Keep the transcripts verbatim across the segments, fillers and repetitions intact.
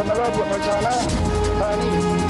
Honorable Macana Tani.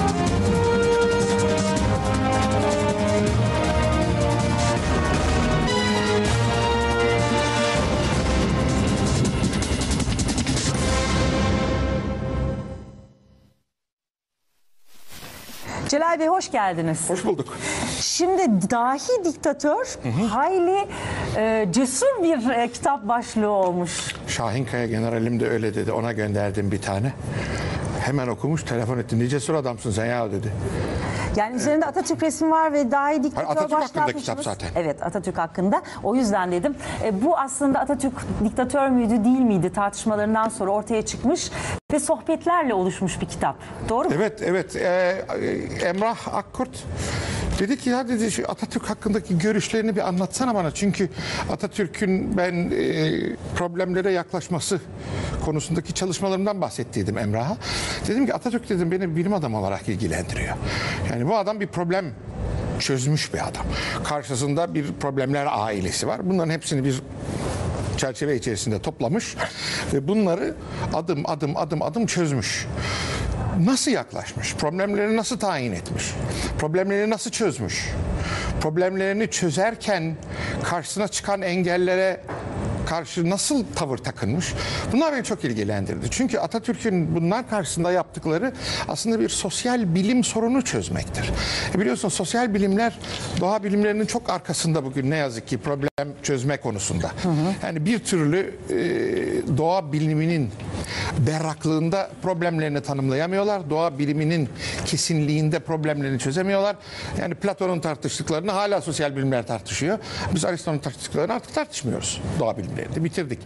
Celal Bey hoş geldiniz. Hoş bulduk. Şimdi dahi diktatör hı hı. hayli e, cesur bir e, kitap başlığı olmuş. Şahinkaya generalim de öyle dedi. Ona gönderdim bir tane. Hemen okumuş, telefon etti. Ne cesur adamsın sen ya dedi. Yani üzerinde Atatürk resmi var ve dahi diktatör Atatürk başlığı hakkında kitap zaten. Evet, Atatürk hakkında. O yüzden dedim. E, bu aslında Atatürk diktatör müydü değil miydi tartışmalarından sonra ortaya çıkmış ve sohbetlerle oluşmuş bir kitap. Doğru mu? Evet, evet. Ee, Emrah Akkurt dedi ki ya dedi şu Atatürk hakkındaki görüşlerini bir anlatsana bana. Çünkü Atatürk'ün ben e, problemlere yaklaşması konusundaki çalışmalarımdan bahsettiydim Emrah'a. Dedim ki Atatürk dedim beni bilim adamı olarak ilgilendiriyor. Yani bu adam bir problem çözmüş bir adam. Karşısında bir problemler ailesi var. Bunların hepsini bir çerçeve içerisinde toplamış ve bunları adım adım adım adım çözmüş. Nasıl yaklaşmış? Problemleri nasıl tayin etmiş? Problemleri nasıl çözmüş? Problemlerini çözerken karşısına çıkan engellere karşı nasıl tavır takınmış? Bunlar beni çok ilgilendirdi. Çünkü Atatürk'ün bunlar karşısında yaptıkları aslında bir sosyal bilim sorunu çözmektir. E biliyorsun sosyal bilimler doğa bilimlerinin çok arkasında bugün ne yazık ki problem çözme konusunda. Hı hı. Yani bir türlü e, doğa biliminin berraklığında problemlerini tanımlayamıyorlar. Doğa biliminin kesinliğinde problemlerini çözemiyorlar. Yani Platon'un tartıştıklarını hala sosyal bilimler tartışıyor. Biz Aristo'nun tartıştıklarını artık tartışmıyoruz doğa bilimlerinde. Bitirdik.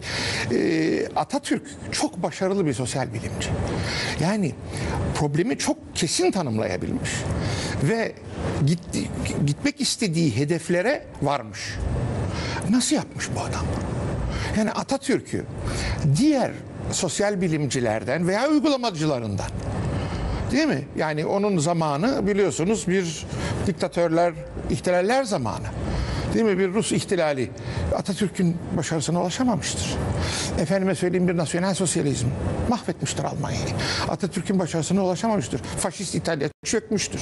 Ee, Atatürk çok başarılı bir sosyal bilimci. Yani problemi çok kesin tanımlayabilmiş. Ve gitti, gitmek istediği hedeflere varmış. Nasıl yapmış bu adam? Yani Atatürk'ü diğer sosyal bilimcilerden veya uygulamacılarından, değil mi? Yani onun zamanı biliyorsunuz bir diktatörler, ihtilaller zamanı. Değil mi? Bir Rus ihtilali Atatürk'ün başarısına ulaşamamıştır. Efendime söyleyeyim bir nasyonel sosyalizm mahvetmiştir Almanya'yı. Atatürk'ün başarısına ulaşamamıştır. Faşist İtalya çökmüştür.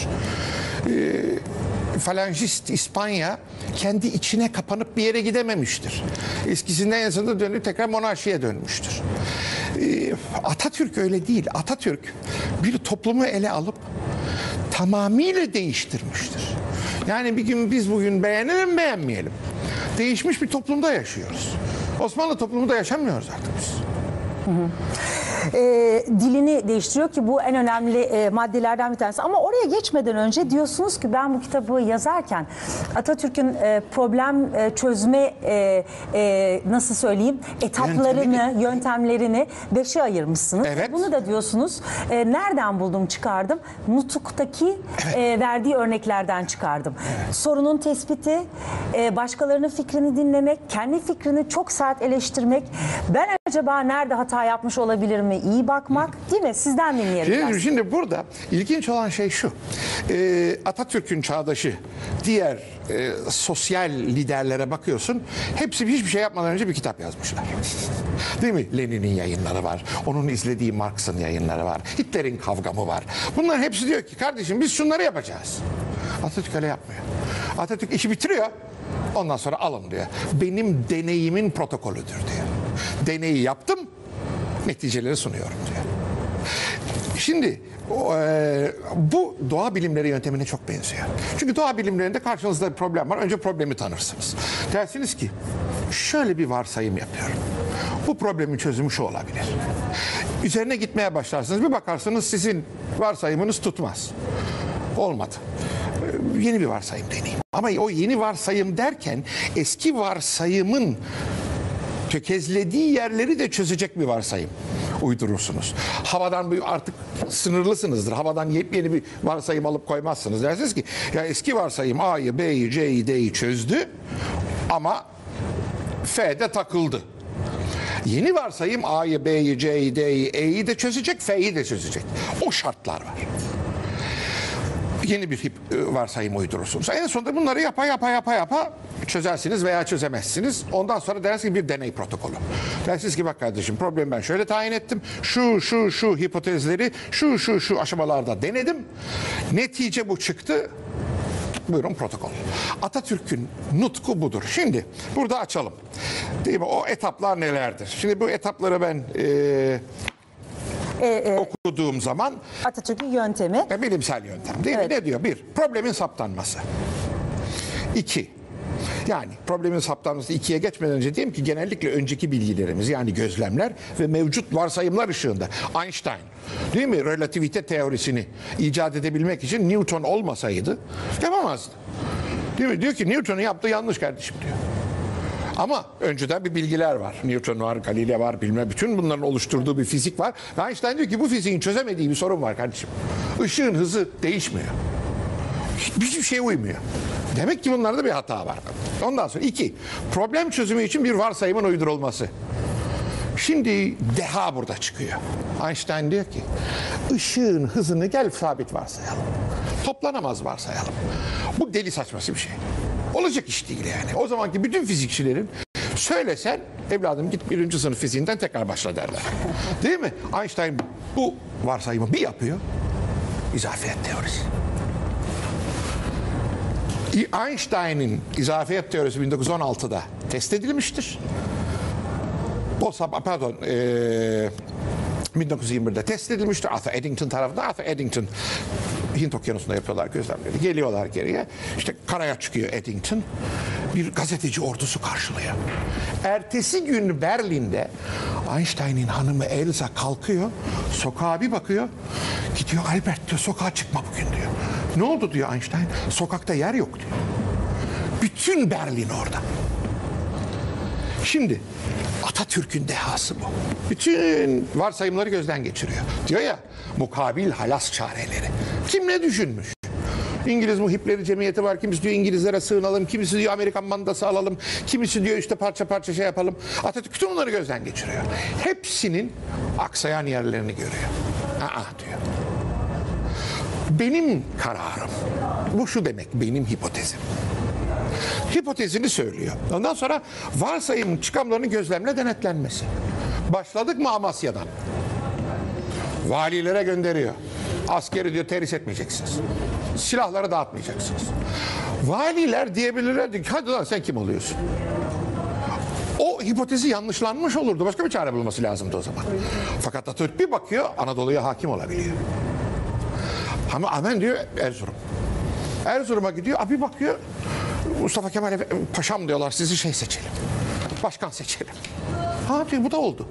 Ee, Falangist İspanya kendi içine kapanıp bir yere gidememiştir. Eskisinden en sonunda dönüp tekrar monarşiye dönmüştür. Ee, Atatürk öyle değil. Atatürk bir toplumu ele alıp tamamıyla değiştirmiştir. Yani bir gün biz bugün beğenelim beğenmeyelim. Değişmiş bir toplumda yaşıyoruz. Osmanlı toplumunda yaşamıyoruz artık biz. Hı hı. E, dilini değiştiriyor ki bu en önemli e, maddelerden bir tanesi. Ama oraya geçmeden önce diyorsunuz ki ben bu kitabı yazarken Atatürk'ün e, problem e, çözme e, e, nasıl söyleyeyim etaplarını, Yöntemi. yöntemlerini beşe ayırmışsınız. Evet. Bunu da diyorsunuz e, nereden buldum çıkardım? Nutuk'taki evet. e, verdiği örneklerden çıkardım. Evet. Sorunun tespiti, e, başkalarının fikrini dinlemek, kendi fikrini çok sert eleştirmek. Ben acaba nerede hata yapmış olabilirim? İyi bakmak, değil mi? Sizden dinleyelim. Şimdi, şimdi burada ilginç olan şey şu. Ee, Atatürk'ün çağdaşı diğer e, sosyal liderlere bakıyorsun. Hepsi hiçbir şey yapmadan önce bir kitap yazmışlar. Değil mi? Lenin'in yayınları var. Onun izlediği Marx'ın yayınları var. Hitler'in kavgamı var. Bunların hepsi diyor ki kardeşim biz şunları yapacağız. Atatürk öyle yapmıyor. Atatürk işi bitiriyor. Ondan sonra alın diyor. Benim deneyimin protokolüdür diyor. Deneyi yaptım. Neticeleri sunuyorum diyor. Şimdi e, bu doğa bilimleri yöntemine çok benziyor. Çünkü doğa bilimlerinde karşınızda bir problem var. Önce problemi tanırsınız. Dersiniz ki şöyle bir varsayım yapıyorum. Bu problemin çözümü şu olabilir. Üzerine gitmeye başlarsınız. Bir bakarsınız sizin varsayımınız tutmaz. Olmadı. Yeni bir varsayım deneyim. Ama o yeni varsayım derken eski varsayımın tökezlediği yerleri de çözecek bir varsayım uydurursunuz. Havadan artık sınırlısınızdır. Havadan yepyeni bir varsayım alıp koymazsınız. Dersiniz ki ya eski varsayım A'yı, B'yi, C'yi, D'yi çözdü ama F'de takıldı. Yeni varsayım A'yı, B'yi, C'yi, D'yi, E'yi de çözecek, F'yi de çözecek. O şartlar var. yeni bir hip, varsayım uydurursunuz. En sonunda bunları yapa yapa yapa yapa çözersiniz veya çözemezsiniz. Ondan sonra dersiniz ki bir deney protokolü. Dersiniz ki bak kardeşim problemi ben şöyle tayin ettim. Şu şu şu hipotezleri şu şu şu aşamalarda denedim. Netice bu çıktı. Buyurun protokol. Atatürk'ün nutku budur. Şimdi burada açalım. Değil mi? O etaplar nelerdir? Şimdi bu etapları ben e, E, e, okuduğum zaman Atatürk'ün yöntemi. e, bilimsel yöntem değil Evet. mi? Ne diyor? Bir, problemin saptanması. İki, yani problemin saptanması ikiye geçmeden önce diyeyim ki genellikle önceki bilgilerimiz yani gözlemler ve mevcut varsayımlar ışığında Einstein değil mi relativite teorisini icat edebilmek için Newton olmasaydı yapamazdı. Değil mi? Diyor ki Newton'un yaptığı yanlış kardeşim diyor. Ama önceden bir bilgiler var. Newton var, Galileo var, bilmem bütün bunların oluşturduğu bir fizik var. Ve Einstein diyor ki bu fiziğin çözemediği bir sorun var kardeşim. Işığın hızı değişmiyor. Hiçbir şeye uymuyor. Demek ki bunlarda bir hata var. Ondan sonra iki, problem çözümü için bir varsayımın uydurulması. Şimdi deha burada çıkıyor. Einstein diyor ki ışığın hızını gel sabit varsayalım. Toplanamaz varsayalım. Bu deli saçması bir şey. Olacak iş değil yani. O zamanki bütün fizikçilerin söylesen evladım git birinci sınıf fiziğinden tekrar başla derler. Değil mi? Einstein bu varsayımı bir yapıyor. İzafiyet teorisi. Einstein'in izafiyet teorisi bin dokuz yüz on altıda test edilmiştir. Bolsa, pardon, ee, bin dokuz yüz yirmi birde test edilmiştir. Arthur Eddington tarafından. Arthur Eddington Hint Okyanusu'nda yapıyorlar gözlemleri. Geliyorlar geriye. İşte karaya çıkıyor Eddington. Bir gazeteci ordusu karşılıyor. Ertesi gün Berlin'de Einstein'in hanımı Elsa kalkıyor. Sokağa bir bakıyor. Gidiyor Albert diyor sokağa çıkma bugün diyor. Ne oldu diyor Einstein. Sokakta yer yok diyor. Bütün Berlin orada. Şimdi Atatürk'ün dehası bu. Bütün varsayımları gözden geçiriyor. Diyor ya mukabil halas çareleri. Kim ne düşünmüş? İngiliz muhipleri cemiyeti var. Kimisi diyor İngilizlere sığınalım. Kimisi diyor Amerikan mandası alalım. Kimisi diyor işte parça parça şey yapalım. Atatürk bütün onları gözden geçiriyor. Hepsinin aksayan yerlerini görüyor. Aa diyor. Benim kararım. Bu şu demek benim hipotezim. Hipotezini söylüyor. Ondan sonra varsayım çıkamlarının gözlemle denetlenmesi. Başladık mı Amasya'dan? Valilere gönderiyor. Askeri diyor terhis etmeyeceksiniz. Silahları dağıtmayacaksınız. Valiler diyebilirler ki hadi lan sen kim oluyorsun? O hipotezi yanlışlanmış olurdu. Başka bir çare bulması lazımdı o zaman. Fakat Atatürk bir bakıyor Anadolu'ya hakim olabiliyor. Ama amen diyor Erzurum. Erzurum'a gidiyor. Abi bakıyor Mustafa Kemal Paşam diyorlar sizi şey seçelim. Başkan seçelim. Ha diyor bu da oldu.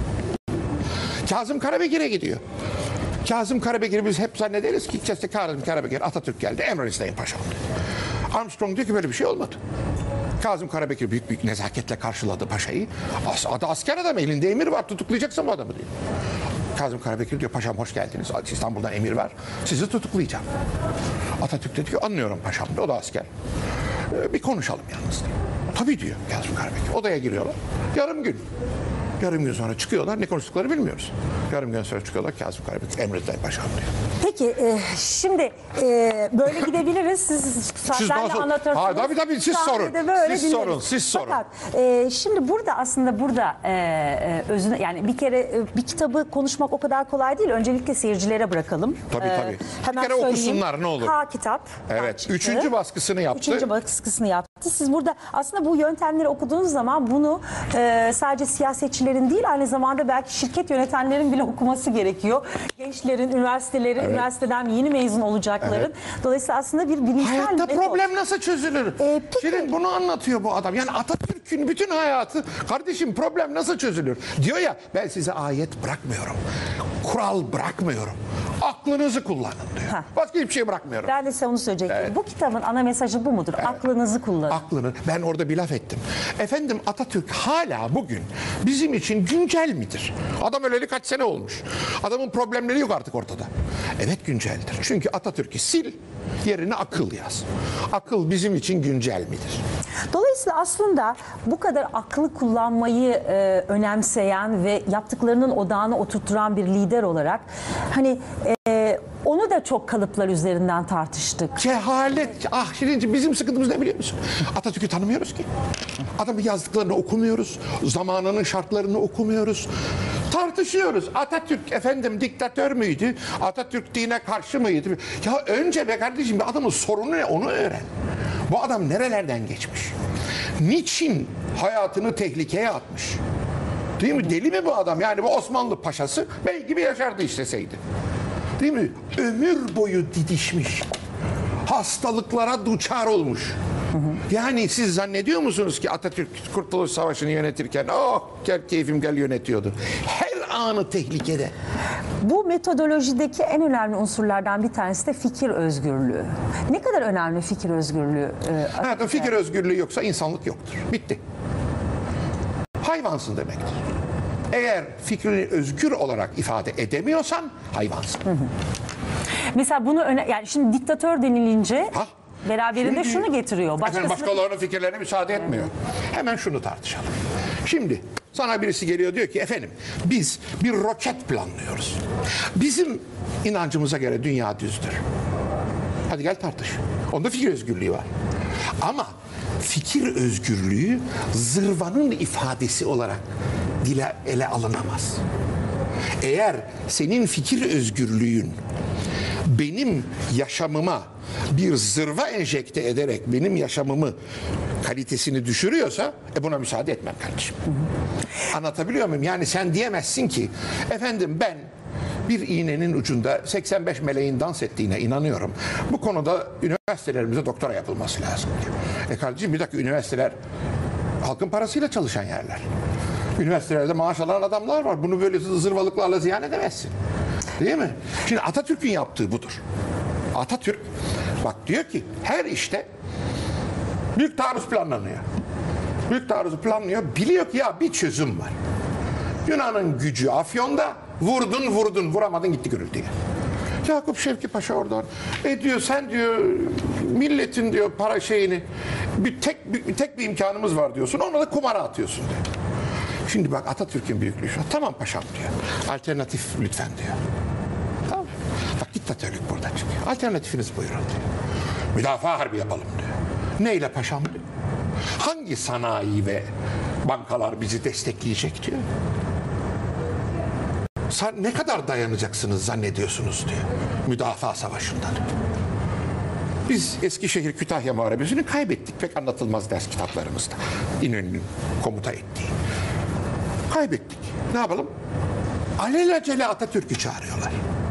Kazım Karabekir'e gidiyor. Kazım Karabekir'i biz hep zannederiz ki işte Kazım Karabekir Atatürk geldi. Emrinizdeyin paşam diyor. Armstrong diyor ki böyle bir şey olmadı. Kazım Karabekir büyük büyük nezaketle karşıladı paşayı. As adı asker adam elinde emir var tutuklayacaksın bu adamı diyor. Kazım Karabekir diyor paşam hoş geldiniz. İstanbul'dan emir var. Sizi tutuklayacağım. Atatürk de diyor anlıyorum paşam. O da asker. Ee, bir konuşalım yalnız diyor. Tabii diyor Kazım Karabekir. Odaya giriyorlar. Yarım gün. Yarım gün sonra çıkıyorlar. Ne konuştukları bilmiyoruz. Yarım gün sonra çıkıyorlar. Kazım Karabekir emredilen paşam diyor. Peki e, şimdi e, böyle gidebiliriz. Siz Siz zaten nasıl? anlatırsınız. Ha, tabii tabii siz sorun. Sahnede böyle Siz dinleriz. sorun. Siz sorun. Fakat e, şimdi burada aslında burada e, e, özüne yani bir kere e, bir kitabı konuşmak o kadar kolay değil. Öncelikle seyircilere bırakalım. Tabii E, tabii. hemen Bir kere söyleyeyim. okusunlar ne olur. Ha kitap. Evet. çıktı. Üçüncü baskısını yaptı. Üçüncü baskısını yaptı. Siz burada aslında bu yöntemleri okuduğunuz zaman bunu e, sadece siyasetçilerin değil aynı zamanda belki şirket yönetenlerin bile okuması gerekiyor. Gençlerin, üniversitelerin, Evet. üniversiteden yeni mezun olacakların. Evet. Dolayısıyla aslında bir bilimsel Hayatta metot. problem nasıl çözülür? Ee, peki- Şirin bunu anlatıyor bu adam. Yani Atatürk'ün bütün hayatı kardeşim problem nasıl çözülür? Diyor ya ben size ayet bırakmıyorum. Kural bırakmıyorum. Aklınızı kullanın diyor. Ha. Başka hiçbir şey bırakmıyorum. Ben de size onu söyleyecektim. Evet. Bu kitabın ana mesajı bu mudur? Aklınızı kullanın. Aklını. Ben orada bir laf ettim. Efendim Atatürk hala bugün bizim için güncel midir? Adam öleli kaç sene olmuş. Adamın problemleri yok artık ortada. Evet günceldir. Çünkü Atatürk'ü sil yerine akıl yaz. Akıl bizim için güncel midir? Dolayısıyla aslında bu kadar aklı kullanmayı e, önemseyen ve yaptıklarının odağına oturtturan bir lider olarak hani e, Onu da çok kalıplar üzerinden tartıştık. Cehalet. Ah Şirinci, bizim sıkıntımız ne biliyor musun? Atatürk'ü tanımıyoruz ki. Adamın yazdıklarını okumuyoruz. Zamanının şartlarını okumuyoruz. Tartışıyoruz. Atatürk efendim diktatör müydü? Atatürk dine karşı mıydı? Ya önce be kardeşim, bir adamın sorunu ne, onu öğren. Bu adam nerelerden geçmiş? Niçin hayatını tehlikeye atmış? Değil mi? Deli mi bu adam? Yani bu Osmanlı paşası bey gibi yaşardı isteseydi. Değil mi? Ömür boyu didişmiş. Hastalıklara duçar olmuş. Yani siz zannediyor musunuz ki Atatürk Kurtuluş Savaşı'nı yönetirken oh gel keyfim gel yönetiyordu. Her anı tehlikede. Bu metodolojideki en önemli unsurlardan bir tanesi de fikir özgürlüğü. Ne kadar önemli fikir özgürlüğü? E, Ha, fikir özgürlüğü yoksa insanlık yoktur. Bitti. Hayvansın demektir. Eğer fikrini özgür olarak ifade edemiyorsan hayvansın. Hı hı. Mesela bunu öne, yani şimdi diktatör denilince Ha? beraberinde Şimdi, şunu getiriyor. Efendim, Başkasına... başkalarının fikirlerine müsaade etmiyor. Hemen şunu tartışalım. Şimdi sana birisi geliyor diyor ki efendim biz bir roket planlıyoruz. Bizim inancımıza göre dünya düzdür. Hadi gel tartış. Onda fikir özgürlüğü var. Ama fikir özgürlüğü zırvanın ifadesi olarak dile ele alınamaz. Eğer senin fikir özgürlüğün benim yaşamıma bir zırva enjekte ederek benim yaşamımı kalitesini düşürüyorsa e buna müsaade etmem kardeşim. Anlatabiliyor muyum? Yani sen diyemezsin ki efendim ben bir iğnenin ucunda seksen beş meleğin dans ettiğine inanıyorum. Bu konuda üniversitelerimize doktora yapılması lazım diyor. E kardeşim bir dakika, üniversiteler halkın parasıyla çalışan yerler. Üniversitelerde maaş alan adamlar var. Bunu böyle zırvalıklarla ziyan edemezsin. Değil mi? Şimdi Atatürk'ün yaptığı budur. Atatürk bak diyor ki her işte büyük taarruz planlanıyor. Büyük taarruzu planlıyor. Biliyor ki ya bir çözüm var. Yunan'ın gücü Afyon'da, vurdun vurdun vuramadın gitti gürültüye. Yakup Şevki Paşa oradan e diyor sen diyor milletin diyor para şeyini bir tek bir, tek bir imkanımız var diyorsun, onu da kumara atıyorsun diyor. Şimdi bak Atatürk'ün büyüklüğü şu. Tamam paşam diyor. Alternatif lütfen diyor. Tamam. Bak diktatörlük buradan çıkıyor. Alternatifiniz buyurun diyor. Müdafaa harbi yapalım diyor. Neyle paşam diyor. Hangi sanayi ve bankalar bizi destekleyecek diyor. Ne kadar dayanacaksınız zannediyorsunuz diyor. Müdafaa savaşında diyor. Biz Eskişehir Kütahya Muharebesi'ni kaybettik. Pek anlatılmaz ders kitaplarımızda. İnönü'nün komuta ettiği. Kaybettik. Ne yapalım? Alelacele Atatürk'ü çağırıyorlar.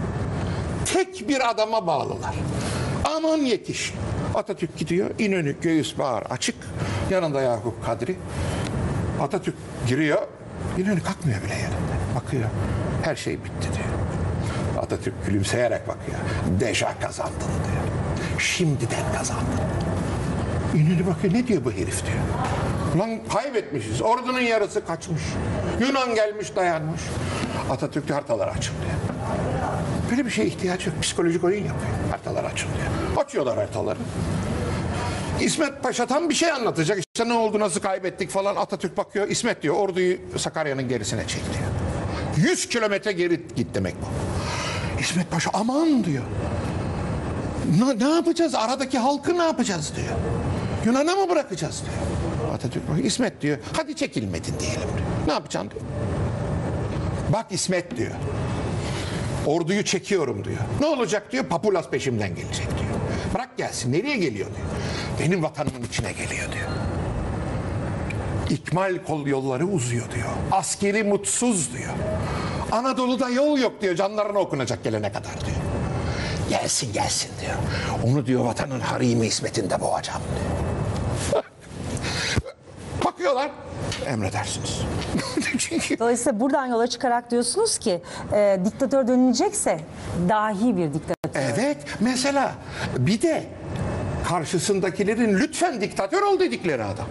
Tek bir adama bağlılar. Aman yetiş. Atatürk gidiyor. İnönü göğüs bağır açık. Yanında Yakup Kadri. Atatürk giriyor. İnönü kalkmıyor bile yerinde. Bakıyor. Her şey bitti diyor. Atatürk gülümseyerek bakıyor. Deja kazandın diyor. Şimdiden kazandın. İnönü bakıyor, ne diyor bu herif diyor. Lan kaybetmişiz. Ordunun yarısı kaçmış. Yunan gelmiş dayanmış. Atatürk haritaları açın diyor. Böyle bir şeye ihtiyaç yok. Psikolojik oyun yapıyor. Haritalar açın diyor. Açıyorlar haritaları. İsmet Paşa tam bir şey anlatacak. İşte ne oldu, nasıl kaybettik falan. Atatürk bakıyor. İsmet diyor orduyu Sakarya'nın gerisine çek diyor. Yüz kilometre geri git demek bu. İsmet Paşa aman diyor. Ne, ne yapacağız? Aradaki halkı ne yapacağız diyor. Yunan'a mı bırakacağız diyor. Atatürk bakıyor. İsmet diyor hadi çekilmedin diyelim diyor. Ne yapacaksın diyor. Bak İsmet diyor. Orduyu çekiyorum diyor. Ne olacak diyor. Papulas peşimden gelecek diyor. Bırak gelsin. Nereye geliyor diyor. Benim vatanımın içine geliyor diyor. İkmal kol yolları uzuyor diyor. Askeri mutsuz diyor. Anadolu'da yol yok diyor. Canlarına okunacak gelene kadar diyor. Gelsin gelsin diyor. Onu diyor vatanın harimi İsmet'inde boğacağım diyor. Bakıyorlar. Emredersiniz. Çünkü... Dolayısıyla buradan yola çıkarak diyorsunuz ki e, diktatör dönülecekse dahi bir diktatör. Evet. Mesela bir de karşısındakilerin lütfen diktatör ol dedikleri adam.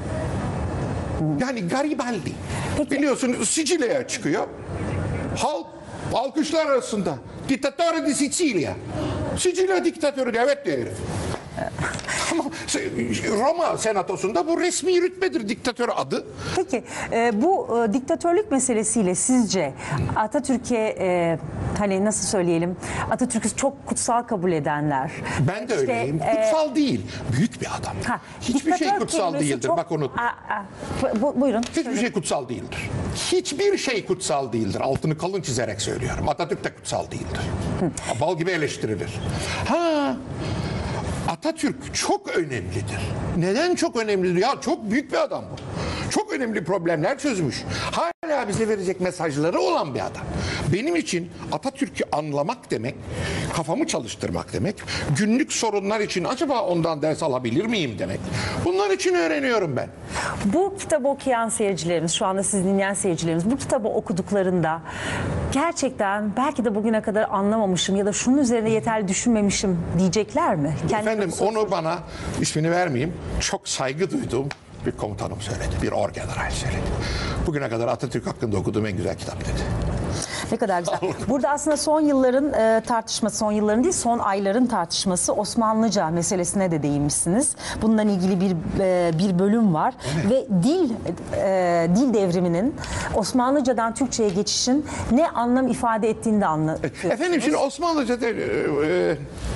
Yani Garibaldi. Peki. Biliyorsunuz Sicilya'ya çıkıyor. Halk alkışlar arasında. Diktatörü di Sicilya. Sicilya diktatörü diyor. Evet diyor herif. Ama Roma senatosunda bu resmi rütbedir, diktatör adı. Peki e, bu e, diktatörlük meselesiyle sizce Atatürk'e e, hani nasıl söyleyelim, Atatürk'ü çok kutsal kabul edenler. Ben de işte, öyleyim. e, Kutsal değil. Büyük bir adam. ha, Hiçbir şey diktatör kutsal kelimesi değildir. çok- Bak unut. Aa, aa, bu- buyurun. Hiçbir şey kutsal değildir. Hiçbir şey kutsal değildir. Altını kalın çizerek söylüyorum. Atatürk de kutsal değildir. Bal gibi eleştirilir. Ha, Atatürk çok önemlidir. Neden çok önemlidir? Ya çok büyük bir adam bu. Çok önemli problemler çözmüş. Hala bize verecek mesajları olan bir adam. Benim için Atatürk'ü anlamak demek, kafamı çalıştırmak demek, günlük sorunlar için acaba ondan ders alabilir miyim demek. Bunlar için öğreniyorum ben. Bu kitabı okuyan seyircilerimiz, şu anda sizi dinleyen seyircilerimiz bu kitabı okuduklarında gerçekten belki de bugüne kadar anlamamışım ya da şunun üzerine yeterli düşünmemişim diyecekler mi? Kendi Efendim onu bana, ismini vermeyeyim, çok saygı duyduğum bir komutanım söyledi. Bir orgeneral söyledi. Bugüne kadar Atatürk hakkında okuduğum en güzel kitap dedi. Ne kadar güzel. Burada aslında son yılların e, tartışması, son yılların değil son ayların tartışması Osmanlıca meselesine de değinmişsiniz. Bununla ilgili bir e, bir bölüm var ve dil e, dil devriminin Osmanlıcadan Türkçe'ye geçişin ne anlam ifade ettiğini de anlatıyorsunuz. Efendim şimdi Osmanlıca de, e, e,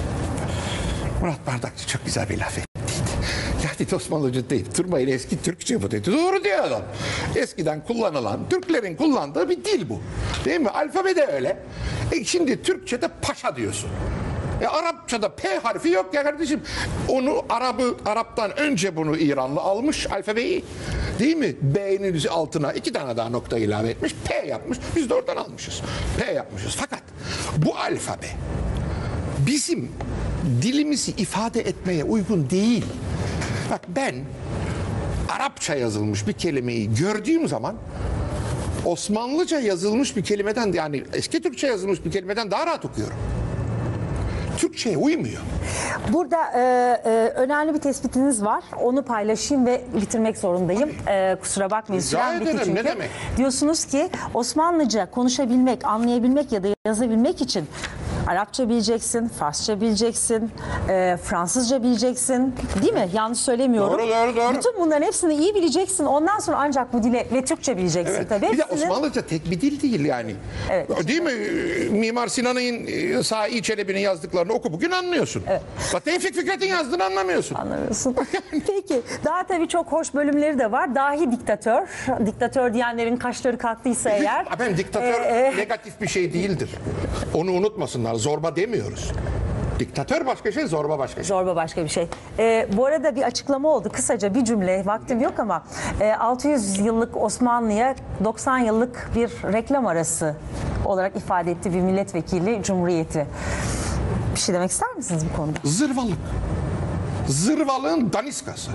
Murat Bardakçı çok güzel bir laf etti. Ya dedi Osmanlıca değil, durmayın eski Türkçe bu dedi. Doğru diyor adam. Eskiden kullanılan, Türklerin kullandığı bir dil bu. Değil mi? Alfabe de öyle. E şimdi Türkçe'de paşa diyorsun. E Arapçada P harfi yok ya kardeşim. Onu Arabı, Arap'tan önce bunu İranlı almış alfabeyi. Değil mi? B'nin altına iki tane daha nokta ilave etmiş. P yapmış. Biz de oradan almışız. P yapmışız. Fakat bu alfabe bizim dilimizi ifade etmeye uygun değil. Bak ben Arapça yazılmış bir kelimeyi gördüğüm zaman Osmanlıca yazılmış bir kelimeden, yani eski Türkçe yazılmış bir kelimeden daha rahat okuyorum. Türkçe'ye uymuyor. Burada e, e, önemli bir tespitiniz var. Onu paylaşayım ve bitirmek zorundayım. E, kusura bakmayın. Rica Sürem bitti ederim, çünkü. ne demek? Diyorsunuz ki Osmanlıca konuşabilmek, anlayabilmek ya da yazabilmek için Arapça bileceksin, Farsça bileceksin, e, Fransızca bileceksin. Değil mi? Yanlış söylemiyorum. Doğru, doğru, doğru. Bütün bunların hepsini iyi bileceksin. Ondan sonra ancak bu dile ve Türkçe bileceksin. Evet. Tabii. Bir de Hepsinin- Osmanlıca tek bir dil değil yani. Evet. Değil mi? Mimar Sinan'ın, Sahi Çelebi'nin yazdıklarını oku bugün anlıyorsun. Evet. Tevfik Fikret'in yazdığını anlamıyorsun. Anlamıyorsun. Peki. Daha tabii çok hoş bölümleri de var. Dahi diktatör. Diktatör diyenlerin kaşları kalktıysa eğer. Efendim diktatör Ee, e- negatif bir şey değildir. Onu unutmasınlar. Zorba demiyoruz. Diktatör başka şey, zorba başka şey. Zorba başka bir şey. Ee, bu arada bir açıklama oldu. Kısaca bir cümle, vaktim yok ama e, altı yüz yıllık Osmanlı'ya doksan yıllık bir reklam arası olarak ifade etti bir milletvekili Cumhuriyeti. Bir şey demek ister misiniz bu konuda? Zırvalık. Zırvalığın daniskası.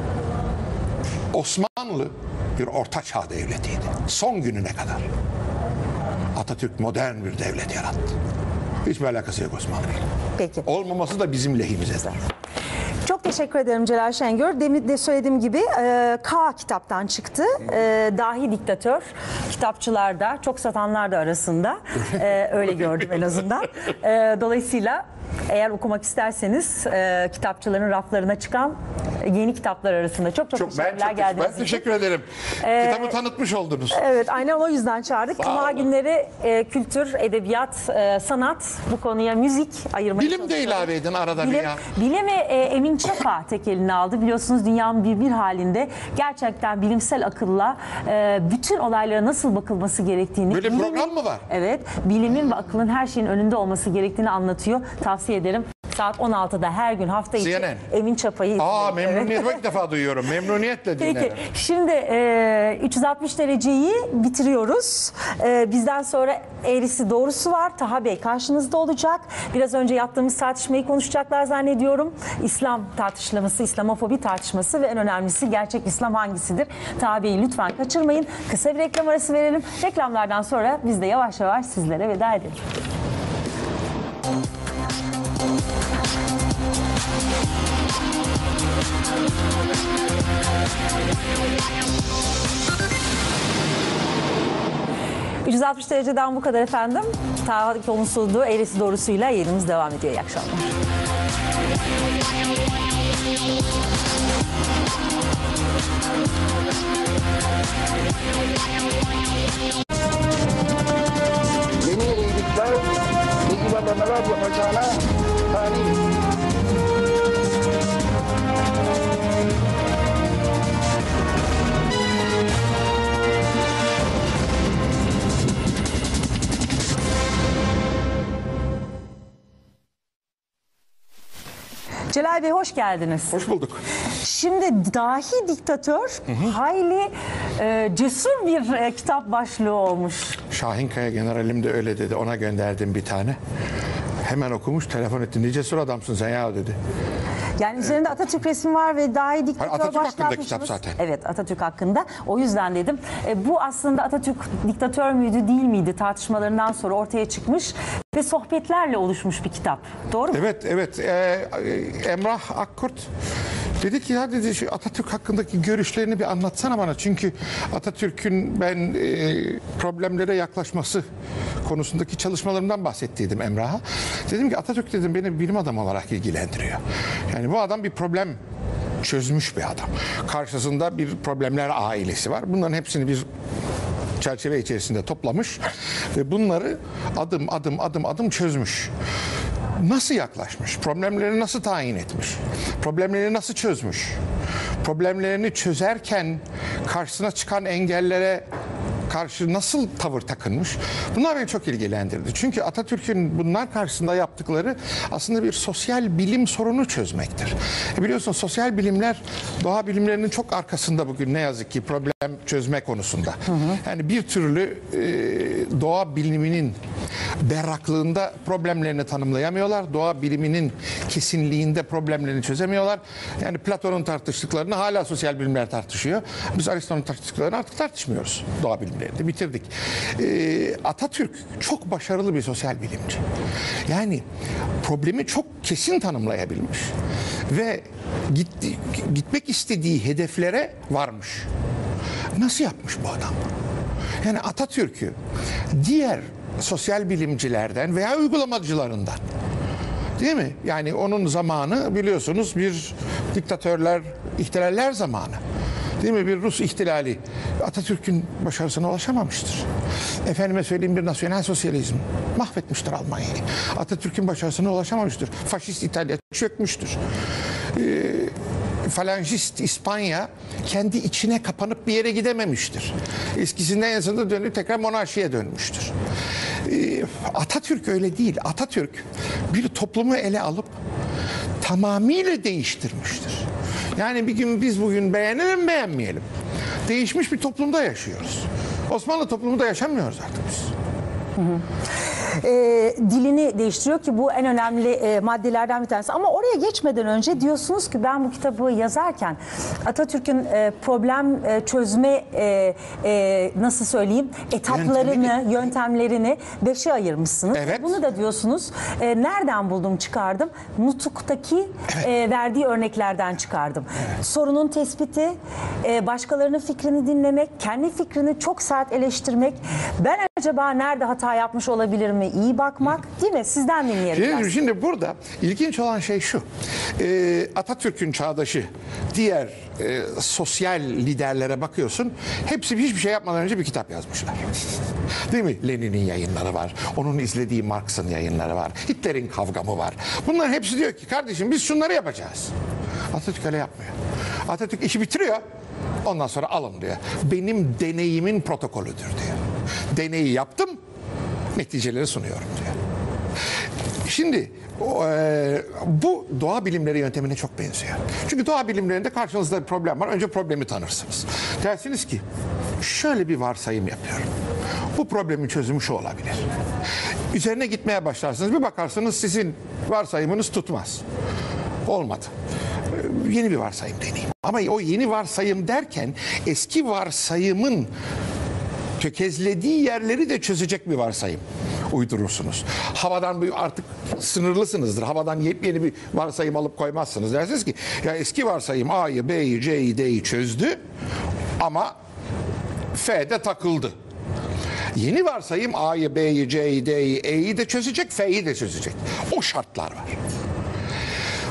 Osmanlı bir ortaçağ devletiydi. Son gününe kadar. Atatürk modern bir devlet yarattı. Hiçbir alakası yok Osmanlı'yla. Peki. Olmaması da bizim lehimize. Çok teşekkür ederim Celal Şengör. Demin de söylediğim gibi e, K kitaptan çıktı. E, Dahi Diktatör. Kitapçılarda, çok satanlar da arasında. E, öyle gördüm en azından. E, dolayısıyla eğer okumak isterseniz e, kitapçıların raflarına çıkan yeni kitaplar arasında. Çok çok, Çok ben, teşekkürler çok, geldiğiniz ben için. teşekkür ederim. Ee, Kitabı tanıtmış oldunuz. Evet, aynen o yüzden çağırdık. Cuma olun. günleri e, kültür, edebiyat, e, sanat, bu konuya müzik ayırmaya Bilim de çalışıyoruz. ilave edin arada bir Bilim, ya. bilimi e, Emin Çapa tek eline aldı. Biliyorsunuz dünyanın bir bir halinde gerçekten bilimsel akılla e, bütün olaylara nasıl bakılması gerektiğini. Böyle bilimin- program mı var? Evet, bilimin ve akılın her şeyin önünde olması gerektiğini anlatıyor. Tavsiye ederim. Saat on altıda her gün hafta içi C N N. Emin Çapa'yı Aa izleyin. memnuniyet ilk defa duyuyorum. Memnuniyetle Peki dinlerim. şimdi e, üç yüz altmış dereceyi bitiriyoruz. E, bizden sonra eğrisi doğrusu var. Taha Bey karşınızda olacak. Biraz önce yaptığımız tartışmayı konuşacaklar zannediyorum. İslam tartışması, İslamofobi tartışması ve en önemlisi gerçek İslam hangisidir? Taha Bey'i lütfen kaçırmayın. Kısa bir reklam arası verelim. Reklamlardan sonra biz de yavaş yavaş sizlere veda edelim. üç yüz altmış dereceden bu kadar efendim. Taha'nın sunduğu eğrisi doğrusuyla yayınımız devam ediyor. İyi akşamlar. Yeni iyilikler ve ilerlemeler yapacağına tanıyım. Celal Bey hoş geldiniz. Hoş bulduk. Şimdi dahi diktatör hayli e, cesur bir e, kitap başlığı olmuş. Şahinkaya generalim de öyle dedi. Ona gönderdim bir tane. Hemen okumuş, telefon etti. Ne cesur adamsın sen ya dedi. Yani üzerinde Atatürk resmi var ve dahi diktatör Atatürk başlığı hakkında atmışsınız. kitap zaten. Evet, Atatürk hakkında. O yüzden dedim. E, bu aslında Atatürk diktatör müydü değil miydi tartışmalarından sonra ortaya çıkmış ve sohbetlerle oluşmuş bir kitap. Doğru mu? Evet, evet. Ee, Emrah Akkurt dedi ki ya dedi şu Atatürk hakkındaki görüşlerini bir anlatsana bana. Çünkü Atatürk'ün ben e, problemlere yaklaşması konusundaki çalışmalarımdan bahsettiydim Emrah'a. Dedim ki Atatürk dedim beni bilim adamı olarak ilgilendiriyor. Yani bu adam bir problem çözmüş bir adam. Karşısında bir problemler ailesi var. Bunların hepsini bir çerçeve içerisinde toplamış ve bunları adım adım adım adım çözmüş. Nasıl yaklaşmış? Problemleri nasıl tayin etmiş? Problemleri nasıl çözmüş? Problemlerini çözerken karşısına çıkan engellere karşı nasıl tavır takınmış? Bunlar beni çok ilgilendirdi. Çünkü Atatürk'ün bunlar karşısında yaptıkları aslında bir sosyal bilim sorunu çözmektir. E biliyorsun sosyal bilimler doğa bilimlerinin çok arkasında bugün ne yazık ki problem çözme konusunda. Hı hı. Yani bir türlü e, doğa biliminin berraklığında problemlerini tanımlayamıyorlar. Doğa biliminin kesinliğinde problemlerini çözemiyorlar. Yani Platon'un tartıştıklarını hala sosyal bilimler tartışıyor. Biz Aristo'nun tartıştıklarını artık tartışmıyoruz doğa bilimlerinde. Bitirdik. Ee, Atatürk çok başarılı bir sosyal bilimci. Yani problemi çok kesin tanımlayabilmiş. Ve gitti, gitmek istediği hedeflere varmış. Nasıl yapmış bu adam? Yani Atatürk'ü diğer sosyal bilimcilerden veya uygulamacılarından, değil mi? Yani onun zamanı biliyorsunuz bir diktatörler, ihtilaller zamanı. Değil mi? Bir Rus ihtilali Atatürk'ün başarısına ulaşamamıştır. Efendime söyleyeyim bir nasyonel sosyalizm mahvetmiştir Almanya'yı. Atatürk'ün başarısına ulaşamamıştır. Faşist İtalya çökmüştür. Ee, Falangist İspanya kendi içine kapanıp bir yere gidememiştir. Eskisinden en sonunda dönüp tekrar monarşiye dönmüştür. Ee, Atatürk öyle değil. Atatürk bir toplumu ele alıp tamamıyla değiştirmiştir. Yani bir gün biz bugün beğenelim beğenmeyelim. Değişmiş bir toplumda yaşıyoruz. Osmanlı toplumunda yaşamıyoruz artık biz. Hı hı. E, dilini değiştiriyor ki bu en önemli e, maddelerden bir tanesi. Ama oraya geçmeden önce diyorsunuz ki ben bu kitabı yazarken Atatürk'ün e, problem e, çözme e, e, nasıl söyleyeyim etaplarını, Yöntemi. yöntemlerini beşe ayırmışsınız. Evet. Bunu da diyorsunuz e, nereden buldum çıkardım? Nutuk'taki Evet. e, verdiği örneklerden çıkardım. Evet. Sorunun tespiti, e, başkalarının fikrini dinlemek, kendi fikrini çok sert eleştirmek. Ben acaba nerede hata yapmış olabilirim? İyi bakmak, değil mi? Sizden dinleyelim. Şimdi, şimdi burada ilginç olan şey şu. Ee, Atatürk'ün çağdaşı diğer e, sosyal liderlere bakıyorsun. Hepsi hiçbir şey yapmadan önce bir kitap yazmışlar. Değil mi? Lenin'in yayınları var. Onun izlediği Marx'ın yayınları var. Hitler'in kavgamı var. Bunların hepsi diyor ki kardeşim biz şunları yapacağız. Atatürk öyle yapmıyor. Atatürk işi bitiriyor. Ondan sonra alın diyor. Benim deneyimin protokolüdür diyor. Deneyi yaptım. Neticeleri sunuyorum diyor. Şimdi e, bu doğa bilimleri yöntemine çok benziyor. Çünkü doğa bilimlerinde karşınızda bir problem var. Önce problemi tanırsınız. Dersiniz ki şöyle bir varsayım yapıyorum. Bu problemin çözümü şu olabilir. Üzerine gitmeye başlarsınız. Bir bakarsınız sizin varsayımınız tutmaz. Olmadı. Yeni bir varsayım deneyeyim. Ama o yeni varsayım derken eski varsayımın tökezlediği yerleri de çözecek bir varsayım uydurursunuz. Havadan bir artık sınırlısınızdır. Havadan yepyeni bir varsayım alıp koymazsınız. Dersiniz ki ya eski varsayım A'yı, B'yi, C'yi, D'yi çözdü ama F'de takıldı. Yeni varsayım A'yı, B'yi, C'yi, D'yi, E'yi de çözecek, F'yi de çözecek. O şartlar var.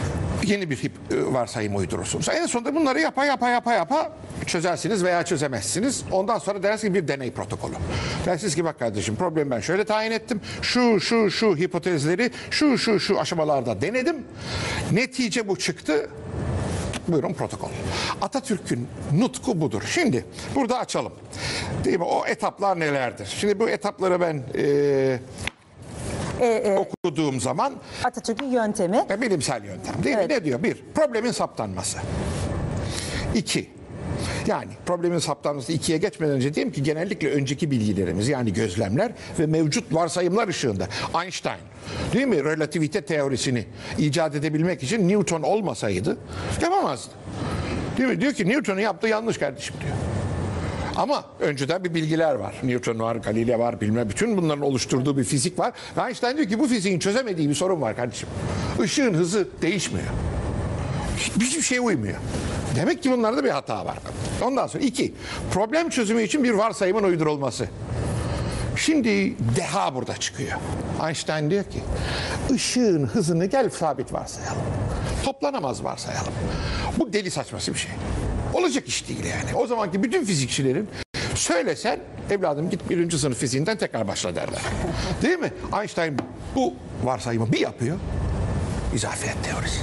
yeni bir hip- varsayım uydurursunuz. En sonunda bunları yapa yapa yapa yapa çözersiniz veya çözemezsiniz. Ondan sonra dersiniz ki bir deney protokolü. Dersiniz ki bak kardeşim, problemi ben şöyle tayin ettim. Şu şu şu hipotezleri şu şu şu aşamalarda denedim. Netice bu çıktı. Buyurun protokol. Atatürk'ün nutku budur. Şimdi burada açalım. Değil mi? O etaplar nelerdir? Şimdi bu etapları ben e, E, e, okuduğum zaman Atatürk'ün yöntemi. e, bilimsel yöntem değil Evet. mi? Ne diyor? Bir, problemin saptanması. İki, yani problemin saptanması ikiye geçmeden önce diyeyim ki genellikle önceki bilgilerimiz yani gözlemler ve mevcut varsayımlar ışığında Einstein değil mi relativite teorisini icat edebilmek için Newton olmasaydı yapamazdı. Değil mi? Diyor ki Newton'un yaptığı yanlış kardeşim diyor. Ama önceden bir bilgiler var. Newton var, Galileo var, bilmem bütün bunların oluşturduğu bir fizik var. Ve Einstein diyor ki bu fiziğin çözemediği bir sorun var kardeşim. Işığın hızı değişmiyor. Hiçbir şeye uymuyor. Demek ki bunlarda bir hata var. Ondan sonra iki, problem çözümü için bir varsayımın uydurulması. Şimdi deha burada çıkıyor. Einstein diyor ki ışığın hızını gel sabit varsayalım. Toplanamaz varsayalım. Bu deli saçması bir şey. Olacak iş değil yani. O zamanki bütün fizikçilerin söylesen evladım git birinci sınıf fiziğinden tekrar başla derler. Değil mi? Einstein bu varsayımı bir yapıyor. İzafiyet teorisi.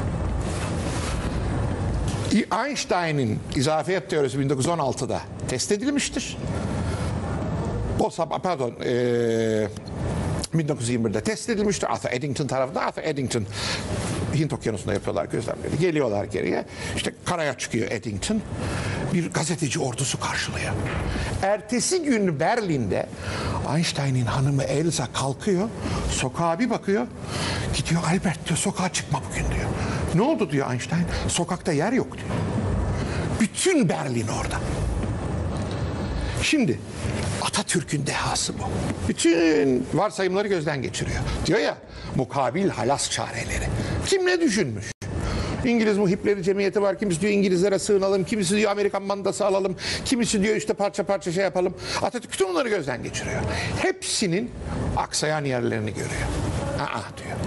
Einstein'in izafiyet teorisi bin dokuz yüz on altıda test edilmiştir. O sabah pardon ee, bin dokuz yüz yirmi birde test edilmiştir. Arthur Eddington tarafından. Arthur Eddington Hint Okyanusu'nda yapıyorlar gözlemleri. Geliyorlar geriye. İşte karaya çıkıyor Eddington. Bir gazeteci ordusu karşılıyor. Ertesi gün Berlin'de Einstein'in hanımı Elsa kalkıyor. Sokağa bir bakıyor. Gidiyor Albert diyor sokağa çıkma bugün diyor. Ne oldu diyor Einstein. Sokakta yer yok diyor. Bütün Berlin orada. Şimdi Atatürk'ün dehası bu. Bütün varsayımları gözden geçiriyor. Diyor ya mukabil halas çareleri. Kim ne düşünmüş? İngiliz muhipleri cemiyeti var. Kimisi diyor İngilizlere sığınalım. Kimisi diyor Amerikan mandası alalım. Kimisi diyor işte parça parça şey yapalım. Atatürk bütün bunları gözden geçiriyor. Hepsinin aksayan yerlerini görüyor. Aa diyor.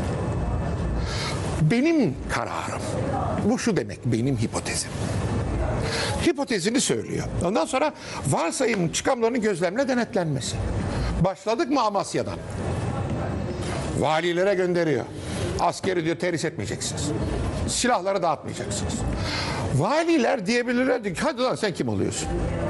Benim kararım. Bu şu demek benim hipotezim. Hipotezini söylüyor. Ondan sonra varsayım çıkamlarını gözlemle denetlenmesi. Başladık mı Amasya'dan? Valilere gönderiyor. Askeri diyor terhis etmeyeceksiniz. Silahları dağıtmayacaksınız. Valiler diyebilirlerdi ki hadi lan sen kim oluyorsun?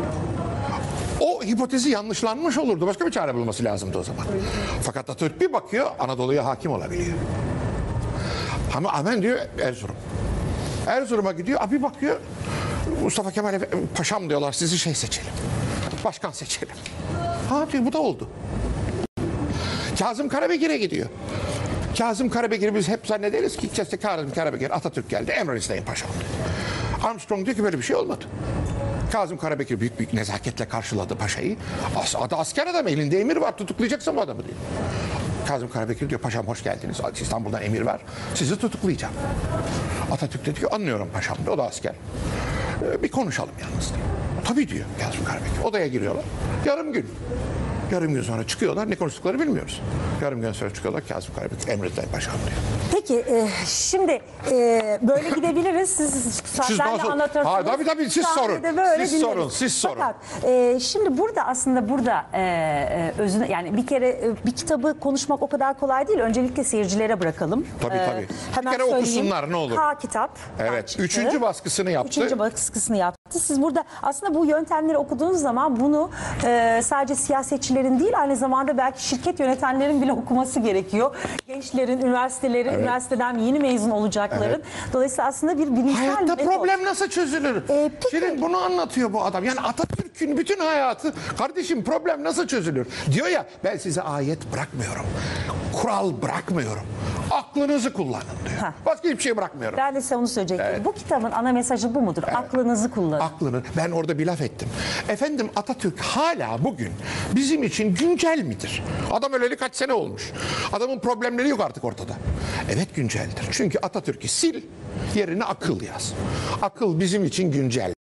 O hipotezi yanlışlanmış olurdu. Başka bir çare bulması lazımdı o zaman. Fakat Atatürk bir bakıyor Anadolu'ya hakim olabiliyor. Ama amen diyor Erzurum. Erzurum'a gidiyor. Abi bakıyor Mustafa Kemal Paşam diyorlar sizi şey seçelim. Başkan seçelim. Ha diyor bu da oldu. Kazım Karabekir'e gidiyor. Kazım Karabekir'i biz hep zannederiz ki işte Kazım Karabekir Atatürk geldi emrinizdeyin paşam diyor. Armstrong diyor ki böyle bir şey olmadı. Kazım Karabekir büyük büyük nezaketle karşıladı paşayı. As adı asker adam elinde emir var tutuklayacaksın bu adamı diyor. Kazım Karabekir diyor paşam hoş geldiniz. İstanbul'dan emir var. Sizi tutuklayacağım. Atatürk dedi ki anlıyorum paşam diyor. O da asker. Ee, bir konuşalım yalnız diyor. Tabii diyor Kazım Karabekir. Odaya giriyorlar. Yarım gün. Yarım gün sonra çıkıyorlar. Ne konuştuklarını bilmiyoruz. Yarım gün sonra çıkıyorlar. Kazım Karabekir emrinizdeyin paşam diyor. Peki e, şimdi e, böyle gidebiliriz. Siz saatlerle nasıl? anlatırsınız. Ha, tabii, tabii, siz Sahnede sorun. böyle Siz dinleriz. sorun, siz sorun. Fakat e, şimdi burada aslında burada e, e, özüne yani bir kere e, bir kitabı konuşmak o kadar kolay değil. Öncelikle seyircilere bırakalım. Tabii, E, tabii. Hemen Bir kere söyleyeyim. okusunlar, ne olur. Ha kitap. Evet. çıktı. Üçüncü baskısını yaptı. Üçüncü baskısını yaptı. Siz burada aslında bu yöntemleri okuduğunuz zaman bunu e, sadece siyasetçilerin değil aynı zamanda belki şirket yönetenlerin bile okuması gerekiyor. Gençlerin, üniversitelerin, Evet. üniversiteden yeni mezun olacakların. Evet. Dolayısıyla aslında bir bilimsel Hayatta metot. problem nasıl çözülür? Ee, peki- Şimdi bunu anlatıyor bu adam. Yani Atatürk'ün bütün hayatı kardeşim problem nasıl çözülür? Diyor ya ben size ayet bırakmıyorum. Kural bırakmıyorum. Aklınızı kullanın diyor. Heh. Başka hiçbir şey bırakmıyorum. Ben de size onu söyleyecektim. Evet. Bu kitabın ana mesajı bu mudur? Aklınızı kullanın. Aklını. Ben orada bir laf ettim. Efendim Atatürk hala bugün bizim için güncel midir? Adam öleli kaç sene olmuş. Adamın problemleri yok artık ortada. Evet günceldir. Çünkü Atatürk'ü sil yerine akıl yaz. Akıl bizim için güncel.